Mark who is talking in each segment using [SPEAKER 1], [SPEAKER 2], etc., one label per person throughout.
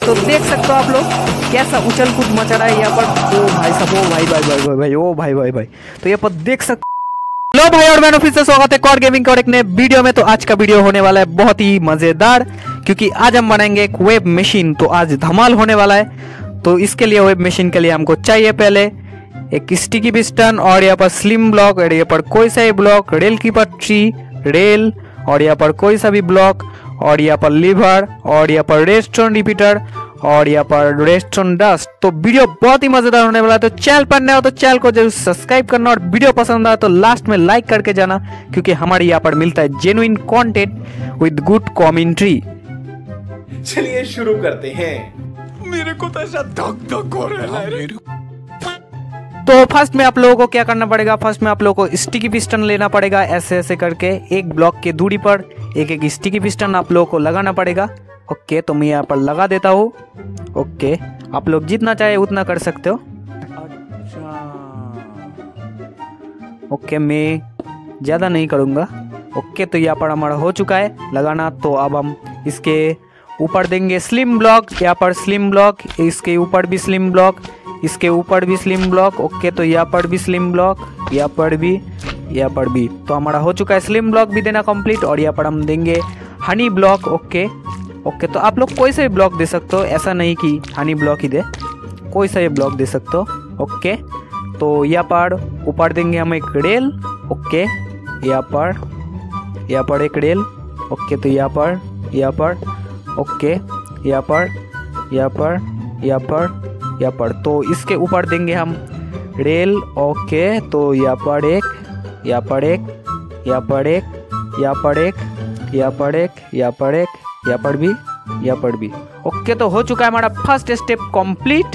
[SPEAKER 1] तो देख सकते हो आप लोग कैसा उछल कूद मचा रहा है यहाँ पर। ओ भाई साहब, ओ भाई भाई भाई भाई भाई, ओ भाई भाई भाई, तो यहाँ पर देख सकते। हेलो भाई और मैं फिर से स्वागत है कॉड गेमिंग का और एक नए वीडियो में। तो आज का वीडियो होने वाला है बहुत ही मजेदार, क्योंकि आज हम बनाएंगे एक वेब मशीन। तो आज धमाल होने वाला है। तो इसके लिए वेब मशीन के लिए हमको चाहिए पहले एक स्टिकी पिस्टन और यहाँ पर स्लिम ब्लॉक और यहाँ पर कोई सा भी ब्लॉक, रेल की पटरी, रेल और यहाँ पर कोई सा भी ब्लॉक और यहाँ पर लीवर और यहाँ पर रेडस्टोन रिपीटर और यहाँ पर रेडस्टोन डस्ट। तो वीडियो बहुत ही मजेदार होने वाला है। तो चैनल पर नए हो तो चैनल को जरूर सब्सक्राइब करना और वीडियो पसंद आए तो लास्ट में लाइक करके जाना, क्योंकि हमारे यहाँ पर मिलता है genuine content with good commentary.
[SPEAKER 2] चलिए शुरू करते हैं। मेरे को तो ऐसा धक धक हो रहा है।
[SPEAKER 1] तो फर्स्ट में आप लोगों को क्या करना पड़ेगा, फर्स्ट में आप लोगों को स्टिकी पिस्टन लेना पड़ेगा। ऐसे ऐसे करके एक ब्लॉक की दूरी पर एक एक स्टिकी पिस्टन आप लोगों को लगाना पड़ेगा। ओके, तो मैं यहाँ पर लगा देता हूँ। ओके, आप लोग जितना चाहे उतना कर सकते हो। ओके, मैं ज़्यादा नहीं करूँगा। ओके, तो यहाँ पर हमारा हो चुका है लगाना। तो अब हम इसके ऊपर देंगे स्लिम ब्लॉक, यहाँ पर स्लिम ब्लॉक, इसके ऊपर भी स्लिम ब्लॉक, इसके ऊपर भी स्लिम ब्लॉक। ओके, तो यहाँ पर भी स्लिम ब्लॉक, यहाँ पर भी, यहाँ पर भी। तो हमारा हो चुका है स्लिम ब्लॉक भी देना कंप्लीट। और यहाँ पर हम देंगे हनी ब्लॉक। ओके ओके, तो आप लोग कोई सा भी ब्लॉक दे सकते हो, ऐसा नहीं कि हनी ब्लॉक ही दे, कोई सा भी ब्लॉक दे सकते हो। ओके, तो यहाँ पर ऊपर देंगे हम एक रेल। ओके, यहाँ पर एक रेल। ओके, तो यहाँ पर, ओके, यहाँ पर तो इसके ऊपर देंगे हम रेल। ओके, तो यहाँ पर एक, यहाँ पर एक, यहाँ पर एक, यहाँ पर एक, यहाँ पर एक, यहाँ पर एक, यहाँ पर भी, यहाँ पर भी। ओके, तो हो चुका है हमारा फर्स्ट स्टेप कंप्लीट।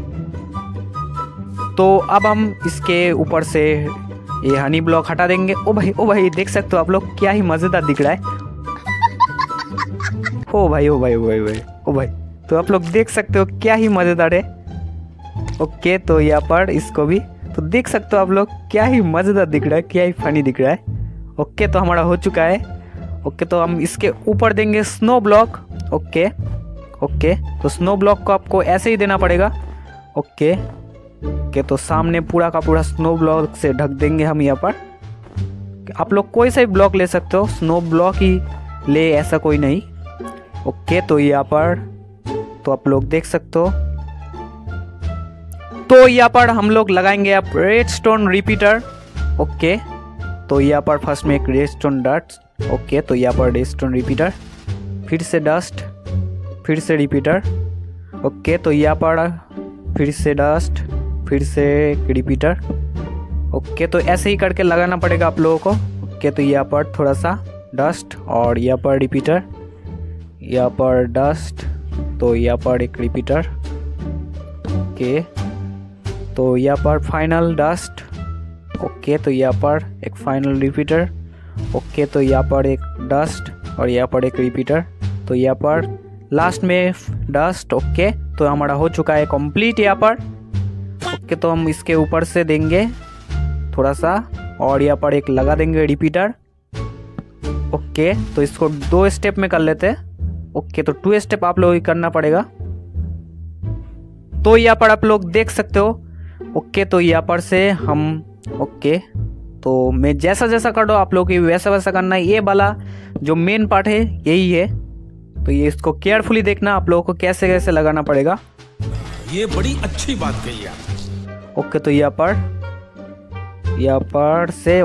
[SPEAKER 1] तो अब हम इसके ऊपर से ये हनी ब्लॉक हटा देंगे। ओ भाई देख सकते हो आप लोग, क्या ही मजेदार दिख रहा है। ओ भाई, तो आप लोग देख सकते हो क्या ही मजेदार है। ओके, तो यहाँ पर इसको भी तो देख सकते हो आप लोग, क्या ही मजेदार दिख रहा है, क्या ही फनी दिख रहा है। ओके, तो हमारा हो चुका है। ओके, तो हम इसके ऊपर देंगे स्नो ब्लॉक। ओके, तो स्नो ब्लॉक को आपको ऐसे ही देना पड़ेगा। ओके, तो सामने पूरा का पूरा स्नो ब्लॉक से ढक देंगे हम यहाँ पर। आप लोग कोई सा भी ब्लॉक ले सकते हो, स्नो ब्लॉक ही ले, ऐसा कोई नहीं। ओके, तो यहाँ पर तो आप लोग देख सकते हो। तो यहाँ पर हम लोग लगाएंगे आप रेडस्टोन रिपीटर। ओके, तो यहाँ पर फर्स्ट में एक रेडस्टोन डस्ट। ओके, तो यहाँ पर रेडस्टोन रिपीटर, फिर से डस्ट, फिर से रिपीटर। ओके, तो यहाँ पर फिर से डस्ट, फिर से रिपीटर। ओके, तो ऐसे ही करके लगाना पड़ेगा आप लोगों को। ओके, तो यहाँ पर थोड़ा सा डस्ट और यहाँ पर रिपीटर, यहाँ पर डस्ट, तो यहाँ पर एक रिपीटर। ओके, तो यहाँ पर फाइनल डस्ट। ओके, तो यहाँ पर एक फाइनल रिपीटर। ओके, तो यहाँ पर एक डस्ट और यहाँ पर एक रिपीटर, तो यहाँ पर लास्ट में डस्ट। ओके, तो हमारा हो चुका है कंप्लीट यहाँ पर। ओके, तो हम इसके ऊपर से देंगे थोड़ा सा और यहाँ पर एक लगा देंगे रिपीटर। ओके, तो इसको 2 स्टेप में कर लेते हैं। ओके, तो 2 स्टेप आप लोगों को करना पड़ेगा। तो यहाँ पर आप लोग देख सकते हो। ओके, तो यहाँ पर से हम, ओके, तो मैं जैसा जैसा कर रहा हूँ आप लोग की वैसा वैसा करना है। ये वाला जो मेन पार्ट है यही है, तो ये इसको केयरफुली देखना आप लोगों को कैसे कैसे लगाना पड़ेगा।
[SPEAKER 2] ये बड़ी अच्छी बात कही आप।
[SPEAKER 1] ओके, तो यहाँ पर से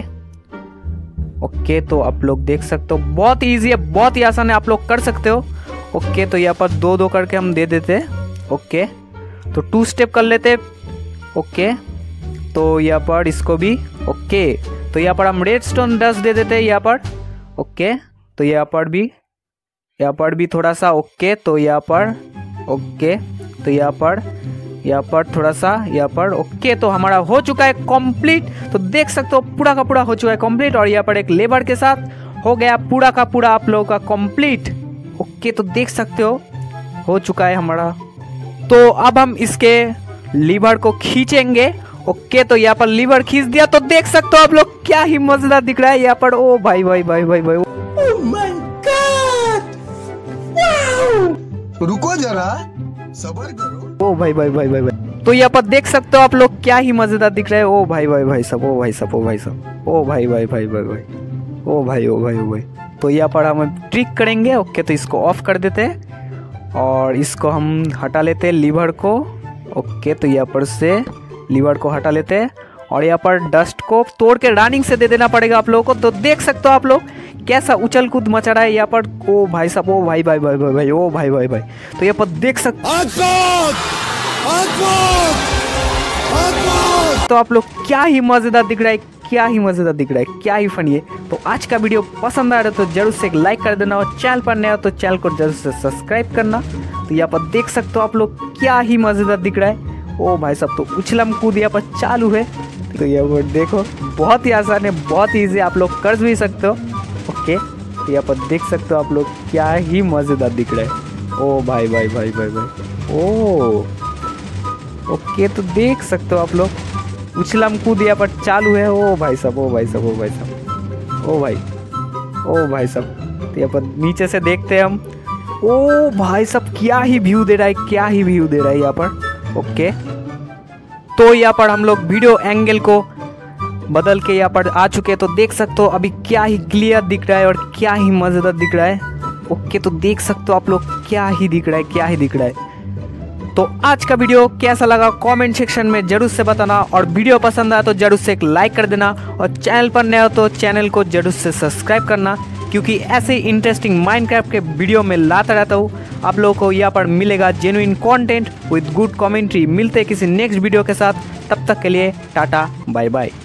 [SPEAKER 1] ओके, तो आप लोग देख सकते हो, बहुत ही ईजी है, बहुत ही आसान है, आप लोग कर सकते हो। ओके, तो यहाँ पर 2-2 करके हम दे देते हैं। ओके, तो 2 स्टेप कर लेते। ओके, तो यहाँ पर इसको भी। ओके, तो यहाँ पर हम रेडस्टोन डस्ट दे देते हैं यहाँ पर। ओके, तो यहाँ पर भी थोड़ा सा। ओके, तो यहाँ पर, ओके, तो यहाँ पर थोड़ा सा यहाँ पर। ओके, तो हमारा हो चुका है कंप्लीट। तो देख सकते हो पूरा का पूरा हो चुका है कंप्लीट। और यहाँ पर एक लेबर के साथ हो गया पूरा का पूरा आप लोगों का कंप्लीट। ओके, तो देख सकते हो चुका है हमारा। तो अब हम इसके लीवर को खींचेंगे। ओके, तो यहाँ पर लीवर खींच दिया, तो देख सकते हो आप लोग, क्या ही मजेदार दिख रहा है यहाँ पर। ओ भाई,
[SPEAKER 2] रुको जरा,
[SPEAKER 3] जरा सब्र करो।
[SPEAKER 1] ओ भाई भाई भाई भाई भाई, तो यहाँ पर देख सकते हो आप लोग, क्या ही मजेदार दिख रहा है। ओ भाई भाई भाई सब, ओ भाई सब, ओ भाई सब, ओ भाई भाई भाई भाई भाई, ओ भाई ओ भाई ओ भाई। तो यहाँ पर हम ट्रिक करेंगे। ओके, तो इसको ऑफ कर देते हैं और इसको हम हटा लेते हैं लीवर को। ओके, तो यहाँ पर से लीवर को हटा लेते हैं और यहाँ पर डस्ट को तोड़ के रनिंग से दे देना पड़ेगा आप लोगों को। तो देख सकते हो आप लोग कैसा उछल कूद मचा रहा है यहाँ पर। ओ भाई साहब, ओ भाई भाई भाई भाई भाई, ओ भाई भाई भाई। तो यहाँ पर देख सकते तो आप लोग, क्या ही मजेदार दिख रहा है, क्या ही मजेदार दिख रहा है, क्या ही फनी है। तो आज का वीडियो पसंद आ रहा है तो जरूर से एक लाइक कर देना और चैनल पर नया हो तो चैनल को जरूर से सब्सक्राइब करना। तो यहाँ पर देख सकते हो आप लोग, क्या ही मजेदार दिख रहा है। ओ भाई साहब, तो उछलम कूद यहाँ पर चालू है। तो ये वो देखो, बहुत ही आसान है, बहुत ही ईजी, आप लोग कर भी सकते हो। ओके, तो यहाँ पर देख सकते हो आप लोग, क्या ही मजेदार दिख रहा है। ओ भाई भाई भाई भाई भाई, ओ ओके, तो देख सकते हो आप लोग, उछलम कूद यहाँ पर चालू है। ओ भाई साहब, ओ भाई साहब, ओ भाई साहब, ओ भाई, ओ भाई साहब। तो यहाँ पर नीचे से देखते हैं हम। ओ भाई साहब, क्या ही व्यू दे रहा है, क्या ही व्यू दे रहा है यहाँ पर। ओके, तो यहाँ पर हम लोग वीडियो एंगल को बदल के यहाँ पर आ चुके हैं। तो देख सकते हो अभी क्या ही क्लियर दिख रहा है और क्या ही मजेदार दिख रहा है। ओके, तो देख सकते हो आप लोग, क्या ही दिख रहा है, क्या ही दिख रहा है। तो आज का वीडियो कैसा लगा कमेंट सेक्शन में जरूर से बताना और वीडियो पसंद आया तो जरूर से एक लाइक कर देना और चैनल पर नया हो तो चैनल को जरूर से सब्सक्राइब करना, क्योंकि ऐसे इंटरेस्टिंग माइनक्राफ्ट के वीडियो में लाता रहता हूँ। आप लोगों को यहाँ पर मिलेगा genuine content with good commentary. मिलते हैं किसी नेक्स्ट वीडियो के साथ, तब तक के लिए टाटा बाय बाय।